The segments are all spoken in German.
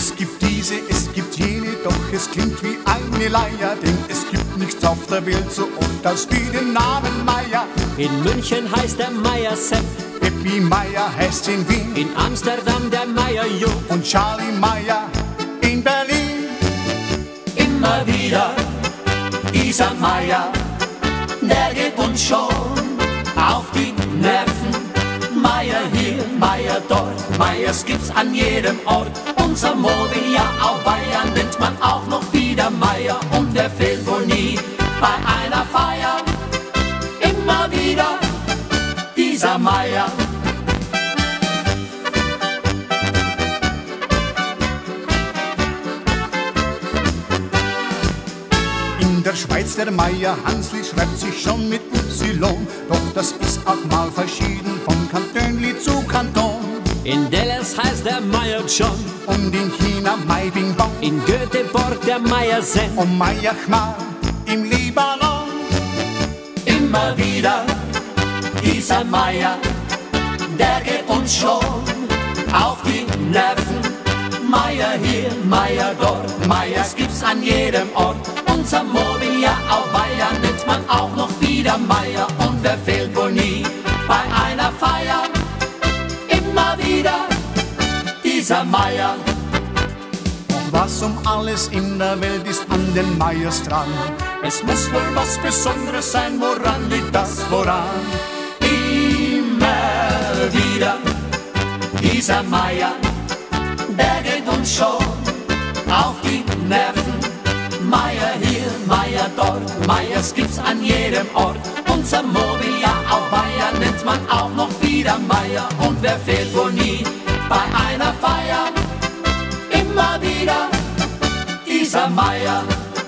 Es gibt diese, es gibt jene, doch es klingt wie eine Leier, denn es gibt nichts auf der Welt so oft als wie den Namen Meier. In München heißt der Meier Sepp, Peppi Meier heißt in Wien, in Amsterdam der Meier Jo und Charlie Meier in Berlin. Immer wieder dieser Meier, der geht uns schon auf die Nerven. Meier hier, Meier dort, Meiers gibt's an jedem Ort. Unser Mobiliar auf Bayern nennt man auch noch wieder Meier. Und wer fehlt wohl nie bei einer Feier? Immer wieder dieser Meier. In der Schweiz der Meier Hansli schreibt sich schon mit Y, doch das ist auch mal verschieden vom Kantönli zu Kanton. In Dallas heißt der Meier John, Und in China Mai Bing Bong, in Göteborg der Meier Zen. und Meier Chmar im Libanon. Immer wieder dieser Meier, der geht uns schon auf die Nerven. Meier hier, Meier dort, Meiers gibt's an jedem Ort. Unser Mobiliar auf Bayern nennt man auch noch wieder Meier. Und wer fehlt wohl nie bei einer Feier? Immer wieder dieser Meier. Was um alles in der Welt ist an den Meiers dran? Es muss wohl was Besonderes sein, woran liegt das, woran? Immer wieder dieser Meier, der geht uns schon auf die Nerven. Meier hier, Meier dort, Meiers gibt's an jedem Ort. Unser Mobiliar auf Bayern nennt man auch noch wieder Meier. Und wer fehlt wohl nie bei einer Feier? Immer wieder dieser Meier.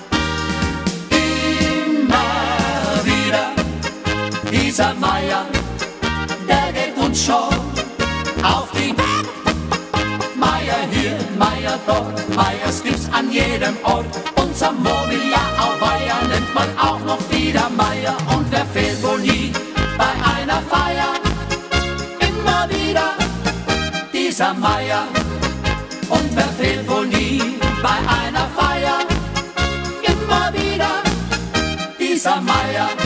Immer wieder dieser Meier, der geht uns schon auf die Meier hier, Meier dort, Meiers gibt's an jedem Ort. Unser Mobiliar auf Bayern nennt man auch noch wieder Meier. Und wer fehlt wohl nie bei einer Feier? Immer wieder dieser Meier. Und wer fehlt wohl nie bei einer Feier? Immer wieder dieser Meier.